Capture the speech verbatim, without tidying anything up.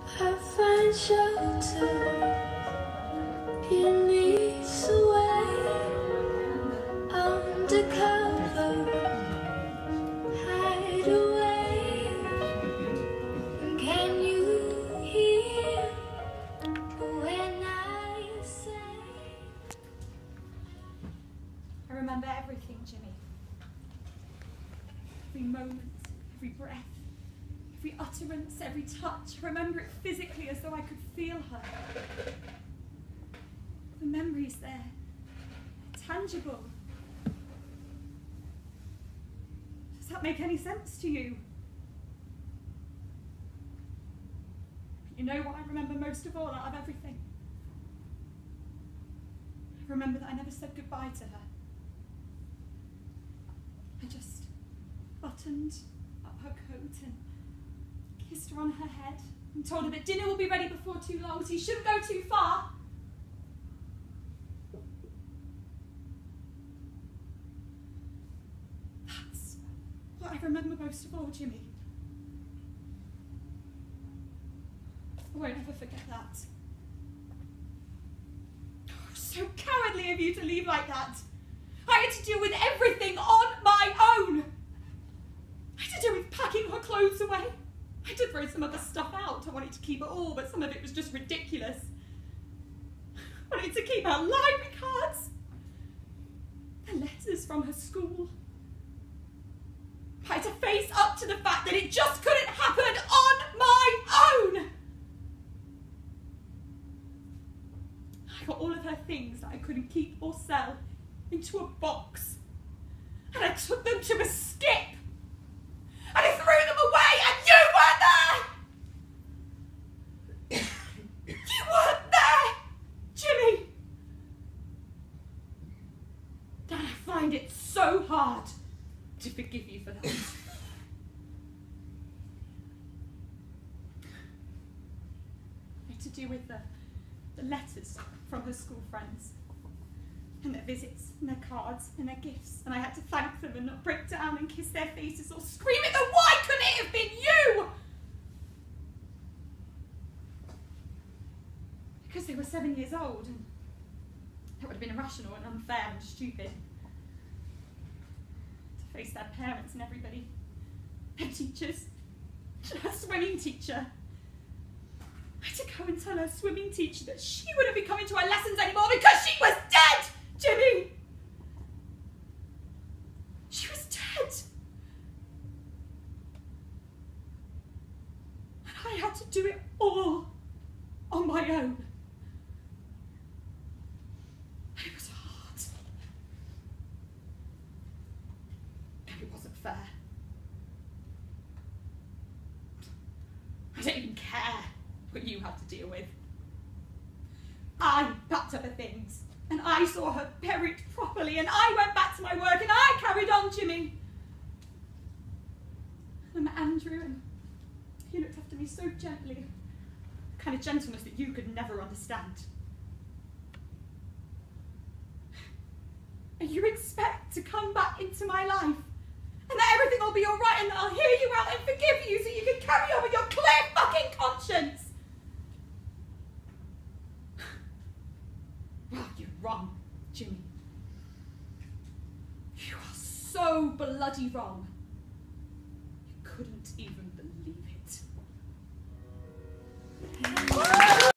I find shelter beneath the way, undercover, hide away. Can you hear when I say? I remember everything, Jimmy. Every moment, every breath, every utterance, every touch. I remember it physically as though I could feel her. The memory's there, tangible. Does that make any sense to you? You know what I remember most of all out of everything? I remember that I never said goodbye to her. I just buttoned up her coat and kissed her on her head and told her that dinner will be ready before too long, so you shouldn't go too far. That's what I remember most of all, Jimmy. I won't ever forget that. Oh, so cowardly of you to leave like that. I had to deal with everything on my own. I had to deal with packing her clothes away. I did throw some other stuff out. I wanted to keep it all, but some of it was just ridiculous. I wanted to keep her library cards, the letters from her school. I had to face up to the fact that it just couldn't happen on my own. I got all of her things that I couldn't keep or sell into a box, and I took them to a skip, and I threw them away, and you weren't there! You weren't there, Jimmy! And I find it so hard to forgive you for that. I had to deal with the, the letters from her school friends, and their visits, and their cards, and their gifts, and I had to thank them and not break down and kiss their faces or scream at them. Why couldn't it have been you? Because they were seven years old, and that would have been irrational and unfair and stupid. To face their parents and everybody, their teachers, her swimming teacher. I had to go and tell her swimming teacher that she wouldn't be coming to her lessons anymore because she was dead! Jimmy! She was dead! And I had to do it all on my own. It was hard. And it wasn't fair. I don't even care what you had to deal with. I packed up her things, and I saw her buried properly, and I went back to my work, and I carried on, Jimmy. And I met Andrew, and he looked after me so gently, the kind of gentleness that you could never understand. And you expect to come back into my life, and that everything will be all right, and that I'll hear you out and forgive you so you can carry on with your clear fucking conscience. Well, you're wrong, Jimmy. You are so bloody wrong.